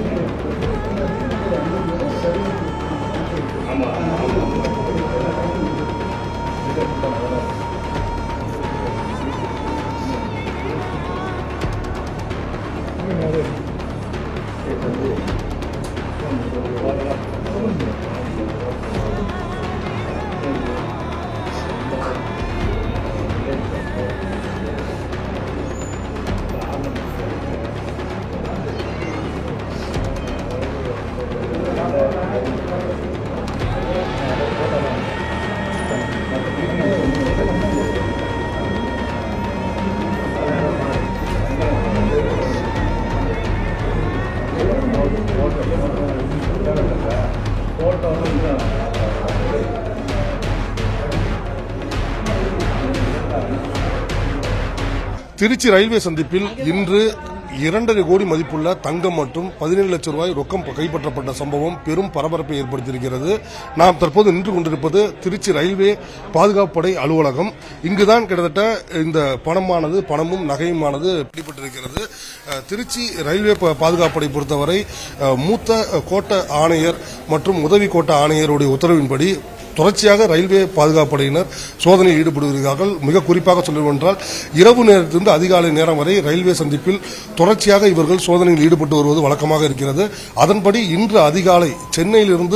Trichy railway சந்திப்பில் இன்று 2.5 கோடி மதிப்புள்ள தங்கம் மற்றும் 17 லட்சம் ரூபாய் ரொக்கம் கைப்பற்றப்பட்ட சம்பவம் பெரும் பரபரப்பை ஏற்படுத்தியிருக்கிறது. நாம் தற்போது நின்று கொண்டிருப்பது திருச்சி ரயில்வே பாதுகாப்பு படை அலுவலகம். இங்குதான் கிட்டத்தட்ட இந்த பணமும் நகையுமானது பிடிபட்டிருக்கிறது. திருச்சி ரயில்வே பாதுகாப்பு படை பொறுத்தவரை மூத்த கோட்ட ஆணையர் மற்றும் உதவி கோட்ட ஆணையருடைய உத்தரவின்படி தொடர்ச்சியாக ரயில்வே பாதுகாப்பு படையினர் சோதனையில் ஈடுபடுகிறார்கள். மிக குறிப்பாக சொல்லுவென்றால் இரவு நேரத்திலிருந்து அதிகாலை நேரம் வரை ரயில்வே சந்திப்பில் தொடர்ச்சியாக இவர்கள் சோதனையில் ஈடுபட்டு வருவது வழக்கமாக இருக்கிறது. அதன்படி இன்று அதிகாலை சென்னையிலிருந்து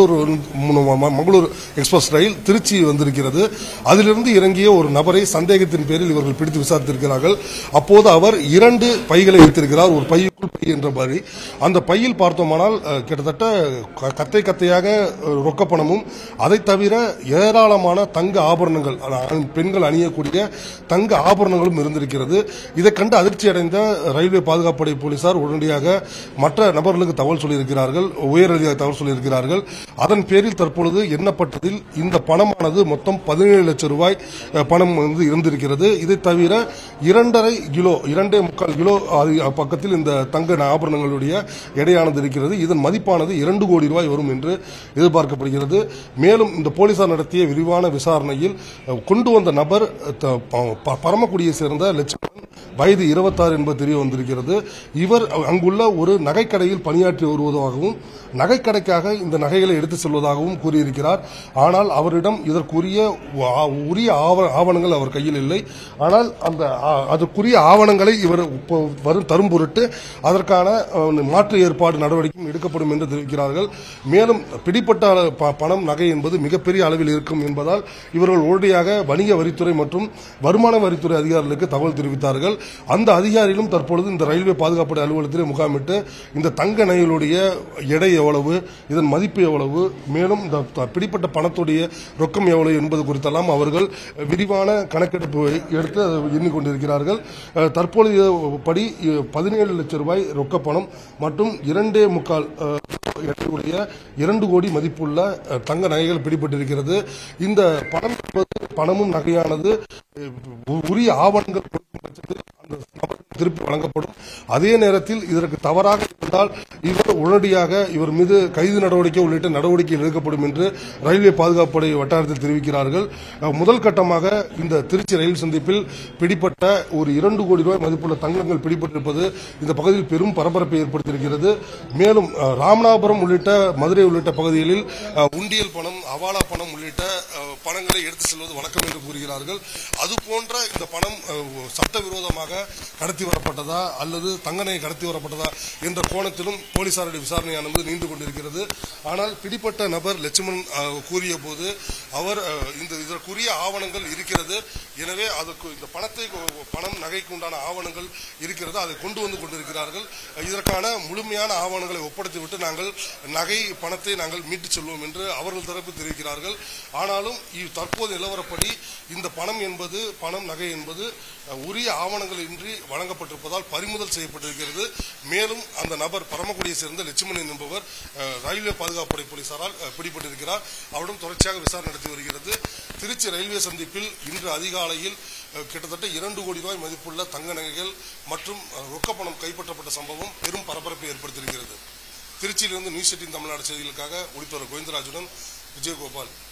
மங்களூர் எக்ஸ்பிரஸ் ரயில் திருச்சி வந்திருக்கிறது. அதிலிருந்து இறங்கிய ஒரு நபரை சந்தேகத்தின் பேரில் இவர்கள் பிடித்து விசாரித்திருக்கிறார்கள். அப்போது அவர் 2 பைகளை வைத்திருக்கிறார். ஒரு பையுக்குள் பை என்ற மாதிரி அந்த பையில் பார்த்தோமானால் கிட்டத்தட்ட கத்தையாக ரொக்கப்பணமும் அதை தவிர ஏராளமான தங்க ஆபரணங்கள் பெண்கள் அணியக்கூடிய தங்க ஆபரணங்களும் இருந்திருக்கிறது. இதை கண்டு அதிர்ச்சி அடைந்த ரயில்வே பாதுகாப்பு படை போலீசார் உடனடியாக மற்ற நபர்களுக்கு தகவல் சொல்லியிருக்கிறார்கள், உயர் அதிகாரி தகவல் சொல்லியிருக்கிறார்கள். அதன் பேரில் தற்பொழுது எண்ணப்பட்டதில் இந்த பணமானது மொத்தம் 17 லட்சம் ரூபாய் பணம் இருந்திருக்கிறது. இதை தவிர 2.25 கிலோ பக்கத்தில் இந்த தங்க ஆபரணங்களுடைய எடையானது இருக்கிறது. இதன் மதிப்பானது 2 கோடி ரூபாய் வரும் என்று எதிர்பார்க்கப்படுகிறது. மேலும் இந்த போலீசார் நடத்திய விரிவான விசாரணையில் கொண்டு வந்த நபர் பரமக்குடியை சேர்ந்த லட்சுமணன், வயது 26 என்பது தெரிய வந்திருக்கிறது. இவர் அங்குள்ள ஒரு நகைக்கடையில் பணியாற்றி வருவதாகவும் நகைக்கடைக்காக இந்த நகைகளை எடுத்து செல்வதாகவும் கூறியிருக்கிறார். ஆனால் அவரிடம் இதற்குரிய உரிய ஆவணங்கள் அவர் கையில் இல்லை. ஆனால் அதற்குரிய ஆவணங்களை இவர் தரும் பொருட்டு அதற்கான மாற்று ஏற்பாடு நடவடிக்கையும் எடுக்கப்படும் என்று தெரிவிக்கிறார்கள். மேலும் பிடிப்பட்ட பணம் நகை என்பது மிகப்பெரிய அளவில் இருக்கும் என்பதால் இவர்கள் உடனடியாக வணிக வரித்துறை மற்றும் வருமான வரித்துறை அதிகாரிகளுக்கு தகவல் தெரிவித்தார்கள். அந்த அதிகாரிகளும் தற்பொழுது இந்த ரயில்வே பாதுகாப்பு அலுவலகத்திலே முகாமிட்டு இந்த தங்க நகைகளுடைய எடை எவ்வளவு, இதன் மதிப்பு எவ்வளவு, மேலும் இந்த பிடிப்பட்ட பணத்துடைய ரொக்கம் எவ்வளவு என்பது குறித்தெல்லாம் அவர்கள் விரிவான கணக்கெடுப்பு எடுத்து எண்ணிக்கொண்டிருக்கிறார்கள். தற்பொழுது படி 17 லட்சம் ரூபாய் ரொக்கப்பணம் மற்றும் 2 கோடி மதிப்புள்ள தங்க நகைகள் பிடிபட்டிருக்கிறது. இந்த பணமும் நகையானது உரிய ஆவணங்கள் திருப்பி வழங்கப்படும். அதே நேரத்தில் இதற்கு தவறாக இருந்தால் இவர் உடனடியாக இவர் மீது கைது நடவடிக்கை உள்ளிட்ட நடவடிக்கைகள் எடுக்கப்படும் என்று ரயில்வே பாதுகாப்பு படை வட்டாரத்தில் தெரிவிக்கிறார்கள். முதல் கட்டமாக இந்த திருச்சி ரயில் சந்திப்பில் பிடிப்பட்ட ஒரு 2 கோடி ரூபாய் மதிப்புள்ள தங்கங்கள் பிடிபட்டிருப்பது இந்த பகுதியில் பெரும் பரபரப்பை ஏற்படுத்தியிருக்கிறது. மேலும் ராமநாதபுரம் உள்ளிட்ட மதுரை உள்ளிட்ட பகுதிகளில் உண்டியல் பணம், அவாலா பணம் உள்ளிட்ட பணங்களை எடுத்து செல்வது வழக்கம் என்று கூறுகிறார்கள். அதுபோன்ற இந்த பணம் சட்டவிரோதமாக கடத்தி வரப்பட்டதா அல்லது தங்கநகை கடத்தி வரப்பட்டதா என்ற கோணத்திலும் போலீசாருடைய விசாரணையானது நீண்டு கொண்டிருக்கிறது. ஆனால் பிடிப்பட்ட நபர் லட்சுமணன் கூறிய போது அவர் இதற்குரிய ஆவணங்கள் இருக்கிறது, எனவே அதற்கு இந்த பணம் நகைக்கு உண்டான ஆவணங்கள் இருக்கிறது, அதை கொண்டு வந்து கொண்டிருக்கிறார்கள், இதற்கான முழுமையான ஆவணங்களை ஒப்படைத்துவிட்டு நாங்கள் பணத்தை நாங்கள் மீட்டுச் செல்வோம் என்று அவர்கள் தரப்பு தெரிவிக்கிறார்கள். ஆனாலும் தற்போது நிலவரப்படி இந்த பணம் நகை என்பது உரிய ஆவணங்கள் இன்றி வழங்கப்பட்டிருப்பதால் பறிமுதல் செய்யப்பட்டிருக்கிறது. மேலும் அந்த நபர் பரமக்குடியை சேர்ந்த லட்சுமணன் என்பவர் ரயில்வே பாதுகாப்பு படை போலீசாரால் பிடிபட்டிருக்கிறார். அவரிடம் தொடர்ச்சியாக விசாரணை நடத்தி வருகிறது. திருச்சி ரயில்வே சந்திப்பில் இன்று அதிகாலையில் கிட்டத்தட்ட 2 கோடி ரூபாய் மதிப்புள்ள தங்க நகைகள் மற்றும் ரொக்கப்பணம் கைப்பற்றப்பட்ட சம்பவம் பெரும் பரபரப்பை ஏற்படுத்தியிருக்கிறது. திருச்சியிலிருந்து நியூஸ் 18 தமிழ்நாடு செய்திகளுக்காக ஒளிப்பதிவாளர் கோவிந்தராஜுடன் விஜயகோபால்.